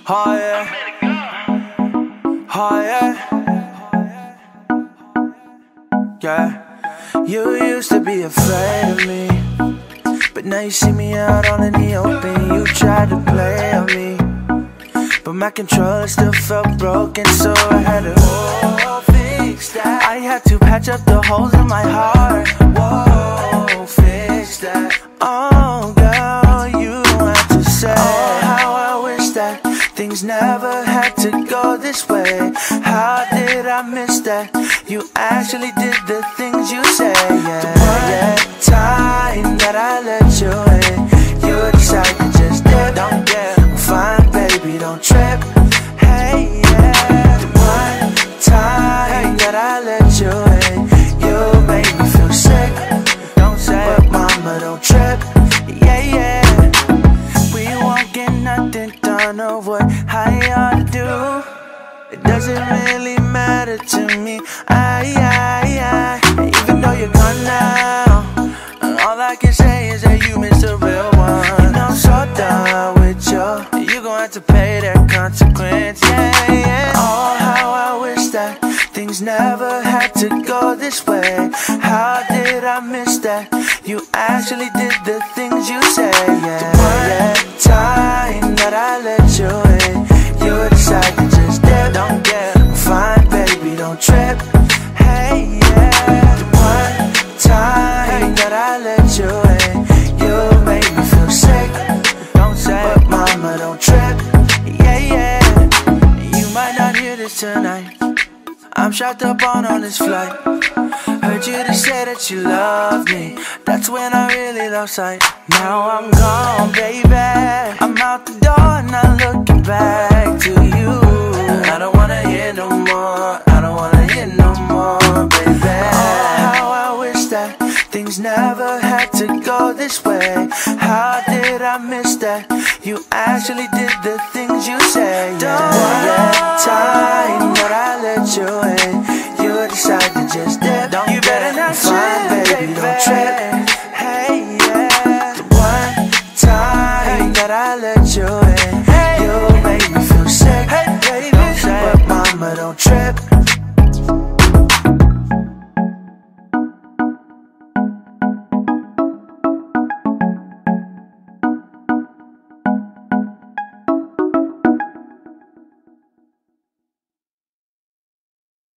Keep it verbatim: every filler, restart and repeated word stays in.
Oh yeah, oh yeah, yeah. You used to be afraid of me, but now you see me out all in the open. You tried to play on me, but my controller still felt broken, so I had to whoa, fix that. I had to patch up the holes in my heart. Whoa, fix that. Oh girl, you don't have to say oh, how I wish that things never had to go this way. How did I miss that? You actually did the things you say. Yeah, the one time that I let you in, you decided to just dip. Don't get fine, baby, don't trip. Hey, yeah. The one time that I let you in, you made me feel sick. Don't say, but mama, don't trip. Yeah, yeah. We won't get nothing done of what I ought to do. It doesn't really matter to me. I, I, I. Even though you're gone now, all I can say is that you miss a real one. And I'm so done with you. You gon' have to pay that consequence. Yeah, yeah. Oh, how I wish that things never had to go this way. How did I miss that? You actually did the things you say. Yeah, the one time that I let you in, you decided to just dip. Don't get fine, baby, don't trip. Hey, yeah. The one time that I let you in, you made me feel sick. Don't say, but mama, don't trip. Yeah, yeah. You might not hear this tonight. I'm strapped up on on this flight. Heard you to say that you love me. That's when I really lost sight. Now I'm gone, baby. I'm out the door, not looking back to you. I don't wanna hear no more. I don't wanna hear no more, baby. Oh, how I wish that things never had to go this way. How did I miss that? You actually did the things you say. Yeah. One time that I let you in, you decided to just dip. Don't you better not trip, baby, don't trip.